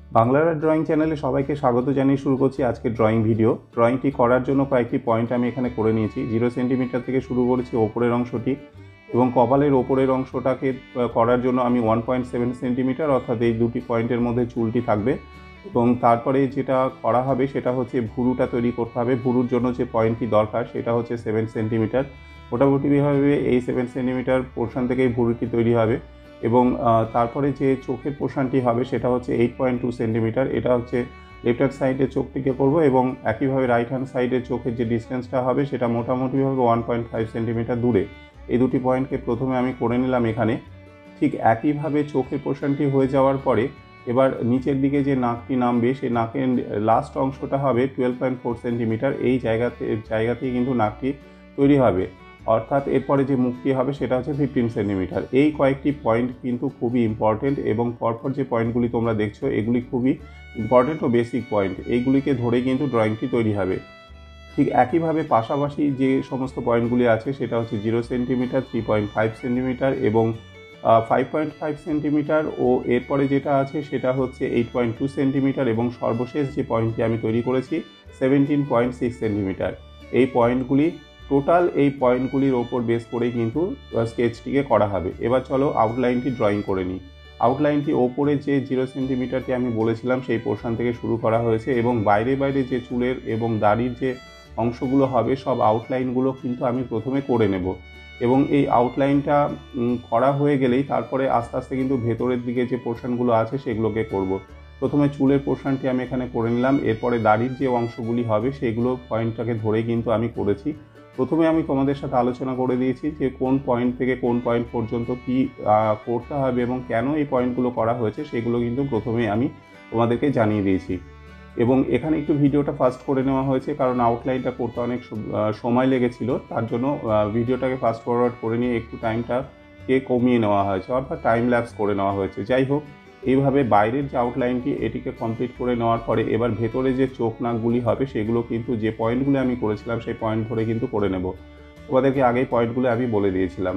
বাংলার ড্রয়িং চ্যানেলে সবাইকে স্বাগত জানিয়ে শুরু করছি আজকে ড্রয়িং ভিডিও। ড্রয়িংটি করার জন্য কয়েকটি পয়েন্ট আমি এখানে করে নিয়েছি। 0 সেন্টিমিটার থেকে শুরু করেছি ওপরের অংশটি, এবং কপালের ওপরের অংশটাকে করার জন্য আমি 1.7 সেন্টিমিটার, অর্থাৎ এই দুটি পয়েন্টের মধ্যে চুলটি থাকবে। এবং তারপরে যেটা করা হবে সেটা হচ্ছে ভুরুটা তৈরি করতে হবে। ভুরুর জন্য যে পয়েন্টটি দরকার সেটা হচ্ছে 7 সেন্টিমিটার। মোটামুটিভাবে এই 7 সেন্টিমিটার পোর্শন থেকেই ভুরুটি তৈরি হবে। এবং তারপরে যে চোখের পোর্শনটি হবে সেটা হচ্ছে 8.2 সেন্টিমিটার। এটা হচ্ছে লেফট হ্যান্ড সাইডের চোখটিকে করব, এবং একইভাবে রাইট হ্যান্ড সাইডের চোখের যে ডিস্টেন্সটা হবে সেটা মোটামুটিভাবে 1.5 সেন্টিমিটার দূরে। এই দুটি পয়েন্টকে প্রথমে আমি করে নিলাম এখানে। ঠিক একইভাবে চোখের পোর্শনটি হয়ে যাওয়ার পরে এবার নিচের দিকে যে নাকটি নামবে সেই নাকের লাস্ট অংশটা হবে 12.4 সেন্টিমিটার। এই জায়গাতেই কিন্তু নাকটি তৈরি হবে, অর্থাৎ এরপরে যে মুখটি হবে সেটা হচ্ছে 15 সেন্টিমিটার। এই কয়েকটি পয়েন্ট কিন্তু খুবই ইম্পর্টেন্ট, এবং পরপর যে পয়েন্টগুলি তোমরা দেখছো এগুলি খুবই ইম্পর্টেন্ট ও বেসিক পয়েন্ট। এইগুলিকে ধরেই কিন্তু ড্রয়িংটি তৈরি হবে। ঠিক একইভাবে পাশাপাশি যে সমস্ত পয়েন্টগুলি আছে সেটা হচ্ছে 0 সেন্টিমিটার, 3.5 সেন্টিমিটার এবং 5.5 সেন্টিমিটার, ও এরপরে যেটা আছে সেটা হচ্ছে 8.2 সেন্টিমিটার, এবং সর্বশেষ যে পয়েন্টটি আমি তৈরি করেছি 17.6 সেন্টিমিটার। এই পয়েন্টগুলি টোটাল, এই পয়েন্টগুলির ওপর বেস করেই কিন্তু স্কেচটিকে করা হবে। এবার চলো আউটলাইনটি ড্রয়িং করে নিই। আউটলাইনটি ওপরে যে 0 সেন্টিমিটারটি আমি বলেছিলাম সেই পোর্শন থেকে শুরু করা হয়েছে, এবং বাইরে বাইরে যে চুলের এবং দাড়ির যে অংশগুলো হবে সব আউটলাইনগুলো কিন্তু আমি প্রথমে করে নেব। এবং এই আউটলাইনটা করা হয়ে গেলেই তারপরে আস্তে আস্তে কিন্তু ভেতরের দিকে যে পোর্শনগুলো আছে সেগুলোকে করব। প্রথমে চুলের পোর্শনটি আমি এখানে করে নিলাম, এরপরে দাড়ির যে অংশগুলি হবে সেগুলো পয়েন্টটাকে ধরে কিন্তু আমি করেছি। প্রথমে আমি তোমাদের সাথে আলোচনা করে দিয়েছি যে কোন পয়েন্ট থেকে কোন পয়েন্ট পর্যন্ত কী করতে হবে এবং কেন এই পয়েন্টগুলো করা হয়েছে সেগুলো কিন্তু প্রথমেই আমি তোমাদেরকে জানিয়ে দিয়েছি। এবং এখানে একটু ভিডিওটা ফাস্ট করে নেওয়া হয়েছে, কারণ আউটলাইনটা করতে অনেক সময় লেগেছিল, তার জন্য ভিডিওটাকে ফাস্ট ফরওয়ার্ড করে নিয়ে একটু টাইমটাকে কমিয়ে নেওয়া হয়েছে, অর্থাৎ টাইম ল্যাপস করে নেওয়া হয়েছে। যাই হোক, এইভাবে বাইরের যে আউটলাইনটি এটিকে কমপ্লিট করে নেওয়ার পরে এবার ভেতরে যে চোখ নাকগুলি হবে সেগুলো কিন্তু যে পয়েন্টগুলো আমি করেছিলাম সেই পয়েন্ট ধরে কিন্তু করে নেব। তোমাদেরকে আগেই পয়েন্টগুলো আমি বলে দিয়েছিলাম।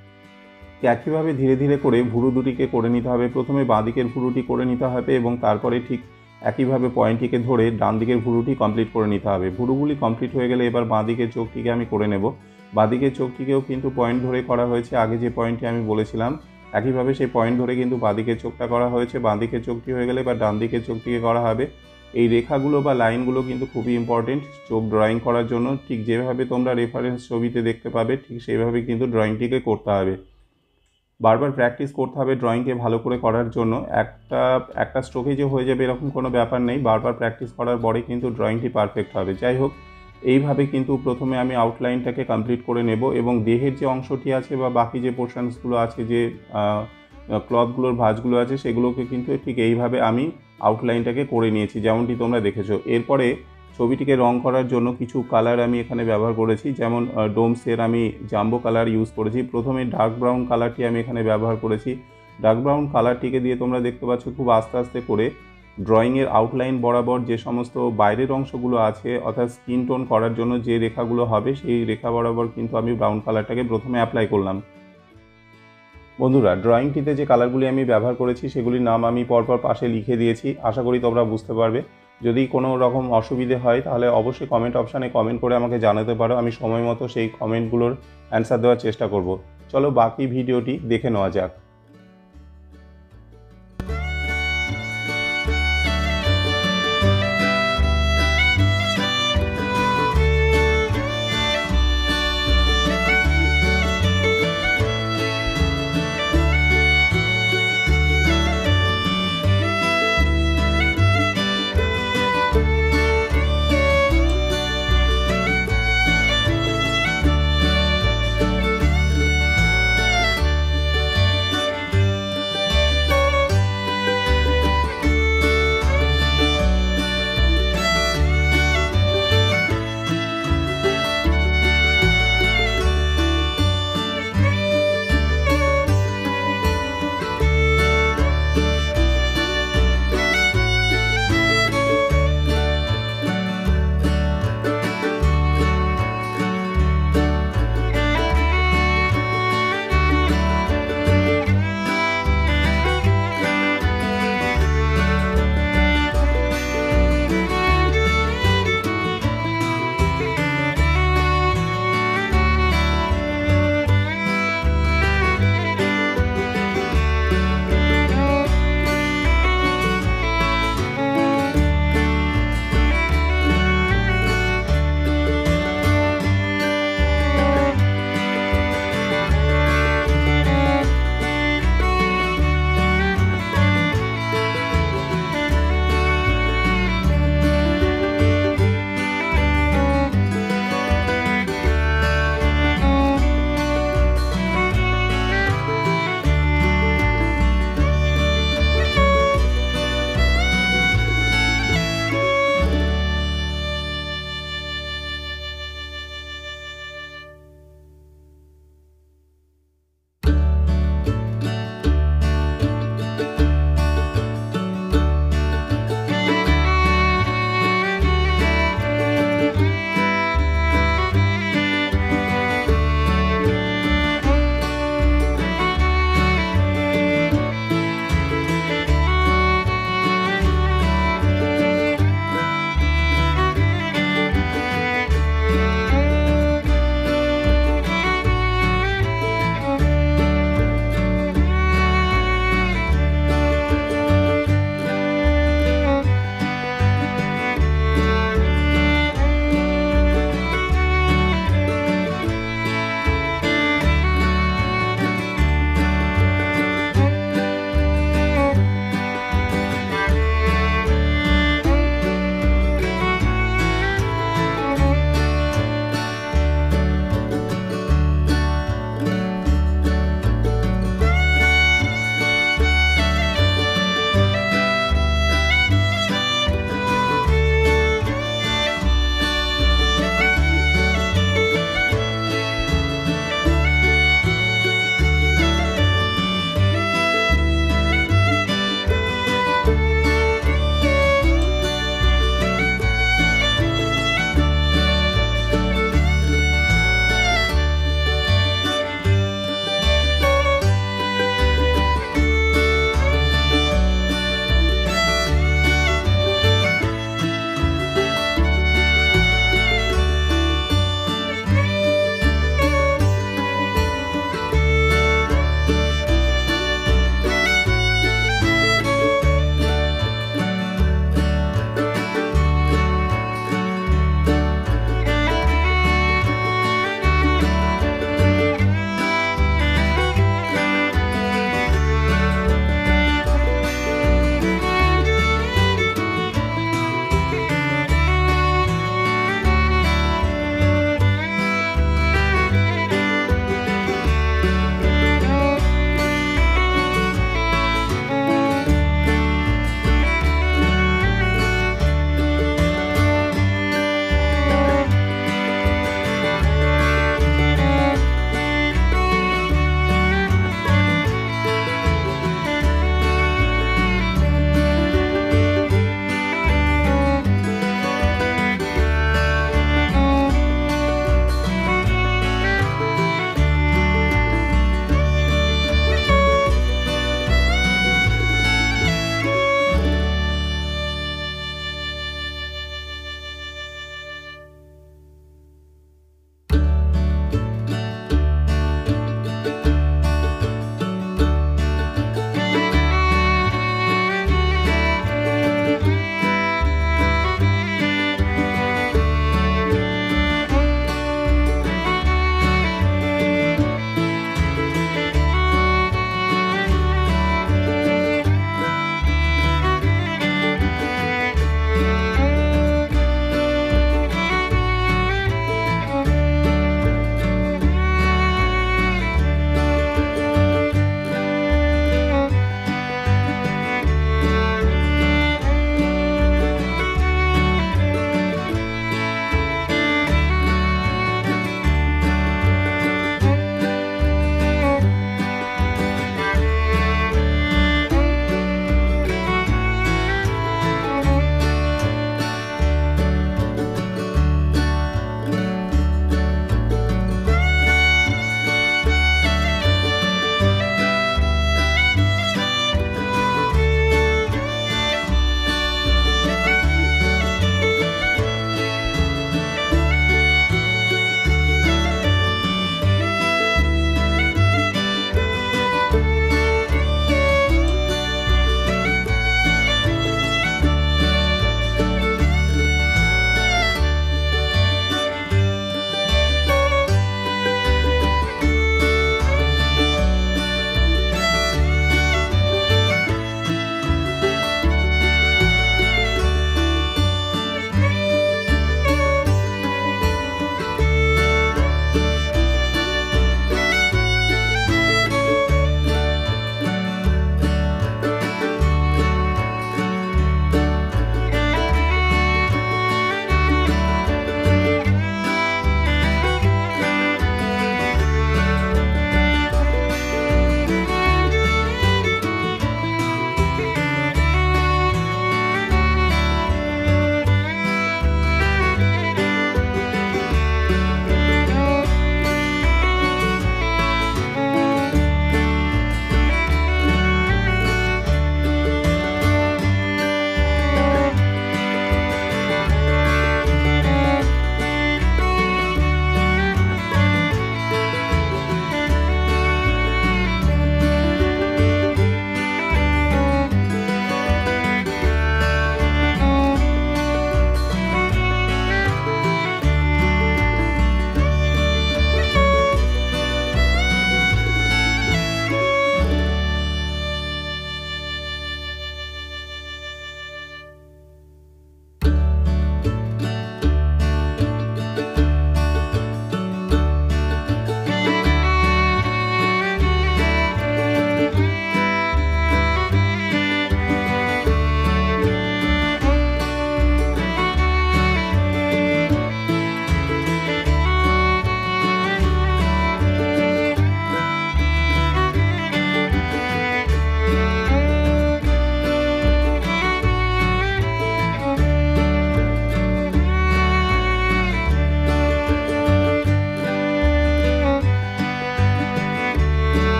একইভাবে ধীরে ধীরে করে ভুরু দুটিকে করে নিতে হবে। প্রথমে বাঁ দিকের ভুরুটি করে নিতে হবে, এবং তারপরে ঠিক একইভাবে পয়েন্টটিকে ধরে ডান দিকের ভুরুটি কমপ্লিট করে নিতে হবে। ভুরুগুলি কমপ্লিট হয়ে গেলে এবার বাঁ দিকের চোখটিকে আমি করে নেব। বাঁ দিকের চোখটিকেও কিন্তু পয়েন্ট ধরে করা হয়েছে, আগে যে পয়েন্টটি আমি বলেছিলাম একইভাবে সেই পয়েন্ট ধরে কিন্তু বাঁ দিকের চোখটা করা হয়েছে। বাঁ দিকের চোখটি হয়ে গেলে এবার ডান দিকের চোখটিকে করা হবে। এই রেখাগুলো বা লাইনগুলো কিন্তু খুবই ইম্পর্টেন্ট চোখ ড্রয়িং করার জন্য। ঠিক যেভাবে তোমরা রেফারেন্স ছবিতে দেখতে পাবে ঠিক সেইভাবে কিন্তু ড্রয়িংটিকে করতে হবে। বারবার প্র্যাকটিস করতে হবে ড্রয়িংকে ভালো করে করার জন্য। একটা স্ট্রোকে যে হয়ে যাবে এরকম কোনো ব্যাপার নেই, বারবার প্র্যাকটিস করার পরে কিন্তু ড্রয়িংটি পারফেক্ট হবে। যাই হোক, এইভাবে কিন্তু প্রথমে আমি আউটলাইনটাকে কমপ্লিট করে নেব, এবং দেহের যে অংশটি আছে বা বাকি যে পোর্শনসগুলো আছে, যে ক্লথগুলোর ভাঁজগুলো আছে সেগুলোকে কিন্তু ঠিক এইভাবে আমি আউটলাইনটাকে করে নিয়েছি যেমনটি তোমরা দেখেছো। এরপরে ছবিটিকে রং করার জন্য কিছু কালার আমি এখানে ব্যবহার করেছি, যেমন ডোমসের আমি জাম্বো কালার ইউজ করেছি। প্রথমে ডার্ক ব্রাউন কালারটি আমি এখানে ব্যবহার করেছি। ডার্ক ব্রাউন কালারটিকে দিয়ে তোমরা দেখতে পাচ্ছ খুব আস্তে আস্তে করে ড্রয়িংয়ের আউটলাইন বরাবর যে সমস্ত বাইরের অংশগুলো আছে, অর্থাৎ স্কিন টোন করার জন্য যে রেখাগুলো হবে সেই রেখা বরাবর কিন্তু আমি ব্রাউন কালারটাকে প্রথমে অ্যাপ্লাই করলাম। বন্ধুরা, ড্রয়িংটিতে যে কালারগুলি আমি ব্যবহার করেছি সেগুলির নাম আমি পরপর পাশে লিখে দিয়েছি, আশা করি তোমরা বুঝতে পারবে। যদি কোনো রকম অসুবিধে হয় তাহলে অবশ্যই কমেন্ট অপশানে কমেন্ট করে আমাকে জানাতে পারো, আমি সময় মতো সেই কমেন্টগুলোর অ্যান্সার দেওয়ার চেষ্টা করব। চলো বাকি ভিডিওটি দেখে নেওয়া যাক।